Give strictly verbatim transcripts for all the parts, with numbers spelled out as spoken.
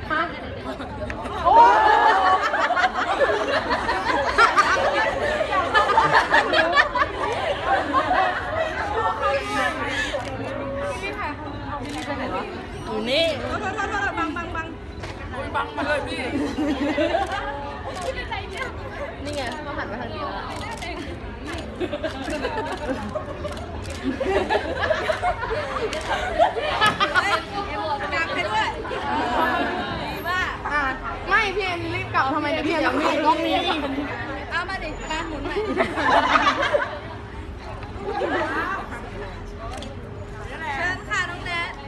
ฮะโอ้อยู่นี่โทษโทษโทษบังบังบังบังมาเลยพี่นี่ไงเขาหันมาทางนี้แล้วกลับไปด้วยว่าไม่พี่เอ็มรีบกลับทำไมพี่เอ็มยังไม่กล้องนี้เอามาดิมาหมุนใหม่เชิญค่ะน้องแนท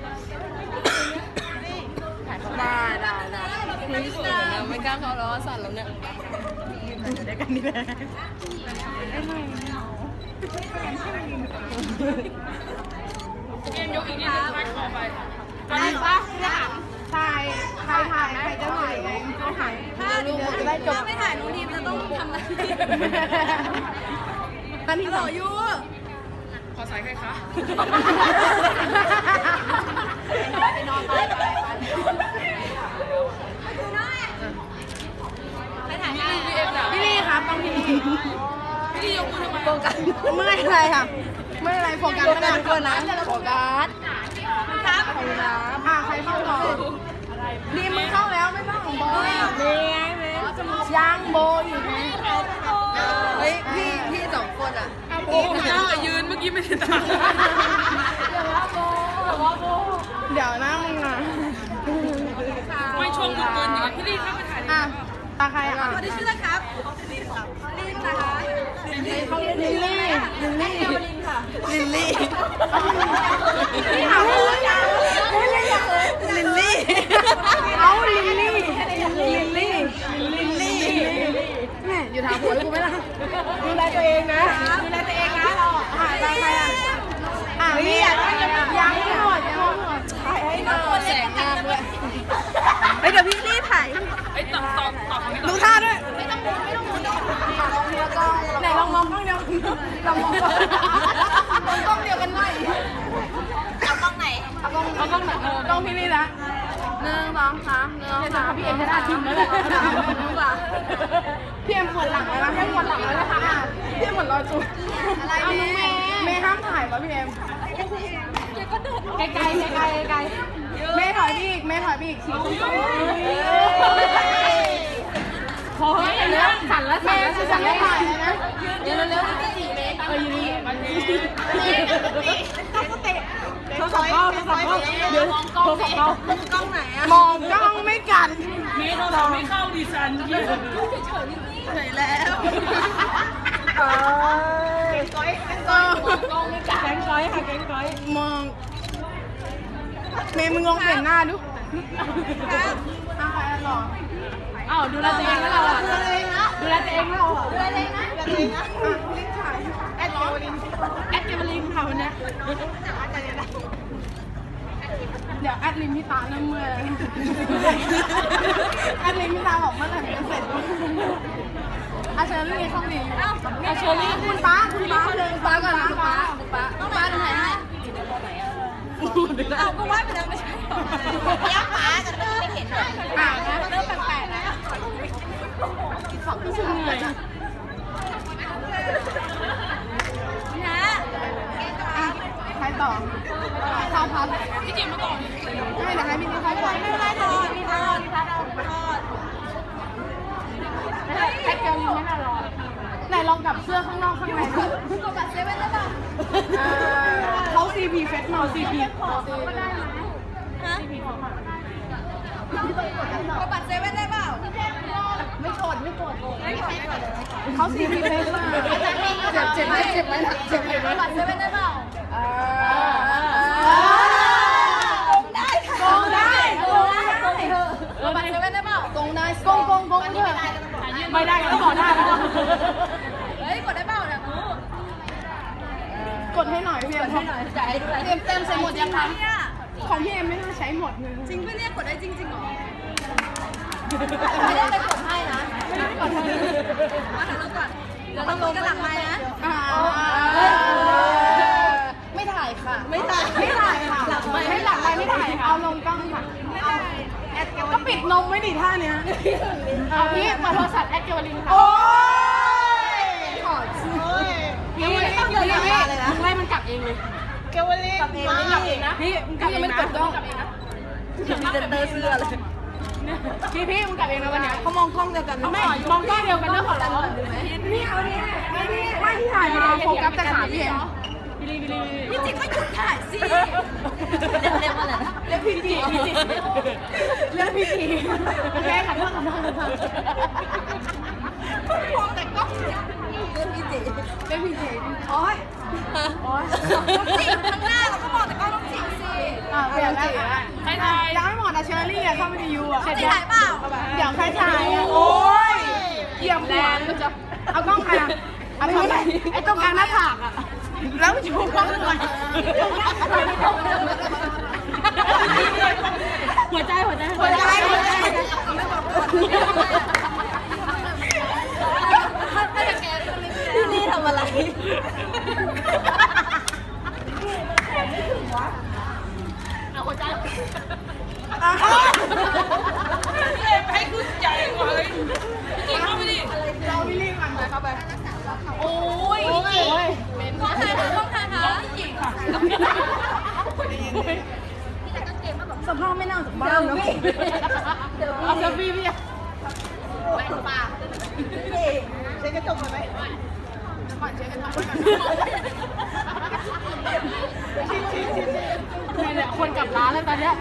ได้ได้ได้ไม่เขินนะไม่กล้าเขาแล้วสั่นแล้วเนี่ยอยู่ด้วยกันนี่แหละเกมยกอีกนิดนึงไม่ขอไปได้ปะถ่ายถ่ายถ่ายใครจะถ่ายไงถ่ายถ้าจะได้จบไม่ถ่ายน้องดีมจะต้องทำอะไรตอนที่ต่ออยู่ขอสายใครคะไปนอนไปไปไปถ่ายได้พี่ลี่ครับต้องพี่ลี่พี่ลี่ยกมือทำไมโฟกัสไม่อะไรค่ะไม่อะไรโฟกัสไม่ได้ทุกคนนะโฟกัสครับขอบคุณครับอ่ะใครเข้าก่อนดีมึงเข้าแล้วไม่ต้องโบเมย์ไงเมย์ยังโบอยู่ไหมเฮ้ยพี่พี่สองคนอ่ะโบแต่ยืนเมื่อกี้ไม่ได้ตาเดี๋ยวว่าโบเดี๋ยวว่าโบเดี๋ยวนะมึงอ่ะไม่ชมเกินอย่างพี่ลี่เข้าไปถ่ายอ่ะตาใครอ่ะคนที่ชื่ออะไรครับลินนะคะลินลี่ลินลี่ลินลี่ลินลี่ลินลี่เอาลินลี่ลินลี่ลินลี่แม่อยู่ทางหัวกูไหมล่ะดูแลตัวเองนะดูแลตัวเองนะเราอ่ะตาใครอ่ะอ่ะนี่อ่ะยังไม่หมดยังไม่หมดถ่ายให้หมดแสงงามด้วยเฮ้ยเดี๋ยวพี่รีบถ่ายไอ้ต่อต่อต่อดูท่าด้วยไม่ต้องมุนไม่ต้องมุนลองเดียวกล้องไหนลองมองกล้องเดียวลองมองกล้องเดียวกันหน่อยเอากล้องไหนเอากล้องเอากล้องไหนกล้องพี่รีละหนึ่งสองสามหนึ่งสองพี่เอ็มจะได้ทิ้งแล้วแหละพี่เอ็มปวดหลังแล้วนะให้ปวดหลังแล้วนะคะพี่เอ็มปวดรอจุ๊บอะไรเมย์เมย์ห้ามถ่ายป่ะพี่เอ็มไกลไกลไกลไกลเมย์ถอยพี่อีกเมย์ถอยพี่อีกชี้พอเร็วสั่นแล้วสั่นแล้วสั่นไม่ถ่ายเลยนะเดี๋ยวเร็วๆสี่เมตรเออยืนมันนี่ต้องเตะโทรศัพท์เข้าโทรศัพท์เข้าเดี๋ยวโทรศัพท์เข้ากล้องไหนอะมองกล้องไม่กันเมย์โทรศัพท์ไม่เข้าดิฉันเฉยเฉยแล้วเออแกงก้อยแกงก้อยกล้องไม่กันแกงก้อยค่ะแกงก้อยมองเมย์มึงลองเปลี่ยนหน้าดูครับอ้าวใครหรออ้าวดูแลตัวเองแล้วเราดูแลตัวเองนะดูแลตัวเองแล้วดูแลตัวเองนะดูแลตัวเองนะลิงถ่ายแอดเกวลินแอดเกวลินค่ะวันนี้เดี๋ยวแอดลินพี่ตาเริ่มเมื่อยแอดลินพี่ตาบอกเมื่อไหร่จะเสร็จอาเชอรี่เข้าดีอาเชอรี่คุณป้าคุณป้าเลยป้าก่อนคุณป้าคุณป้าต้องป้าดูไหนให้เอาก็ว่าไปแล้วไม่ใช่หรอยักษ์ป้าจะเริ่มไม่เห็นเลยอ่าเริ่มแปลกๆนะฝักก็คือเหนื่อยนะใครต่อข้าวพัดพี่จิ๋มมาก่อนไม่เดี๋ยวให้พี่นี่ใครก่อนไม่เป็นไรทอดมีทอดทอดทอดแอดเกลลินไม่น่ารอไหนลองกับเสื้อข้างนอกข้างในดูกับบัตรเซเว่นได้ป่ะเขาซีพีเฟสมาซีพีก็ได้ไหมฮะกับบัตรเซเว่นได้เปล่าไม่กดไม่กดไม่กดเขาซีพีเฟสมาเจ็บเจ็บไหมเจ็บไหมเจ็บไหมกับบัตรเซเว่นได้เปล่าโกงได้โกงได้โกงได้กับบัตรเซเว่นได้เปล่าโกงได้โกงโกงโกงเถอะไม่ได้ก็ต้องบอกได้เฮ้ยกดได้เปล่าเนี่ยกดให้หน่อยพี่เอ็มจ่ายให้ด้วยเต็มเต็มใช้หมดยังคะของพี่เอ็มไม่น่าใช้หมดเลยจริงไม่เรียกกดได้จริงจริงหรอไม่ได้ไปกดให้นะไม่ได้กดให้มาถ่ายรูปก่อนเดี๋ยวต้องลงกันหลังไม้นะไม่ถ่ายค่ะไม่ถ่ายไม่ถ่ายค่ะไม่หลังไม้ไม่ถ่ายเอาลงกล้องค่ะไม่ถ่ายแอดก็ไปปิดนมไม่ดิท่าเนี้ยเอาพี่มาโทรศัพท์แอดเกวลินค่ะโอ้ยถอดชื่อพี่ไม่ต้องเดินมาเลยนะไล่มันกลับเองเลยเกวลินกลับเองนะพี่มึงกลับเองนะกลับเองนะมีเซนเตอร์เสื้อเลยพี่พี่มึงกลับเองนะวันนี้เขามองกล้องเดียวกันไม่มองกล้องเดียวกันนะขอร้องนี่เอาดิไม่พี่ไม่ที่ถ่ายมาโฟกัสแต่ขาพี่เองพี่จิก็หยุดถ่ายสิเรียกว่าอะไรนะเรียกพี่จิพี่จิเรียกพี่จิแค่ขันขันขันขันมองแต่กล้องเรียกพี่จิเรียกพี่จิโอ้ยโอ้ยต้องจิข้างหน้าเราก็มองแต่กล้องต้องจิสิอ่าเปลี่ยนแล้วใครถ่ายยังไม่หมดอ่ะเชอรี่อ่ะเข้าไปในยูอ่ะถ่ายเปล่าเดี๋ยวใครถ่ายอ่ะโอ้ยเยี่ยมแรงเอากล้องใครอ่ะเอาไปไหนไอ้ตรงกลางหน้าผากอ่ะแล้วมันอยู่กล้องด้วยหัวใจหัวใจหัวใจหัวใจที่นี่ทำอะไรเอาหัวใจให้ขึ้นใหญ่กว่าเลยกินเข้าไปดิเราไม่รีบมันไปเข้าไปโอ้ยเป็นต้องทานต้องทานค่ะจริงค่ะสภาพไม่น่าจากบ้านนะพี่เอาเซลฟี่พี่แหวนปากพี่เช็คกระจกเลยไหมก่อนเช็คกระจกเนี่ยคนกลับร้านแล้วตอนเนี้ย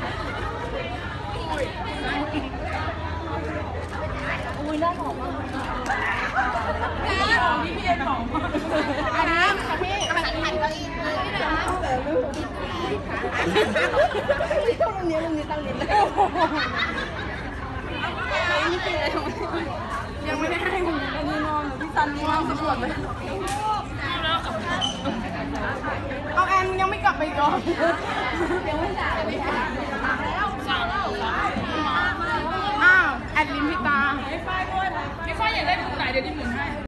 อุ้ยน่าหอมมากพี่พี่เอ็นหอมอันนี้ค่ะพี่หันหันเก้าอี้เลยตรงนี้ตรงนี้ตั้งนิดเลยยังไม่ได้ให้คุณอันนี้นอนพี่ซันนี่นอนสำรวจไหมเอาแอนยังไม่กลับไปก่อนยังไม่จ่าย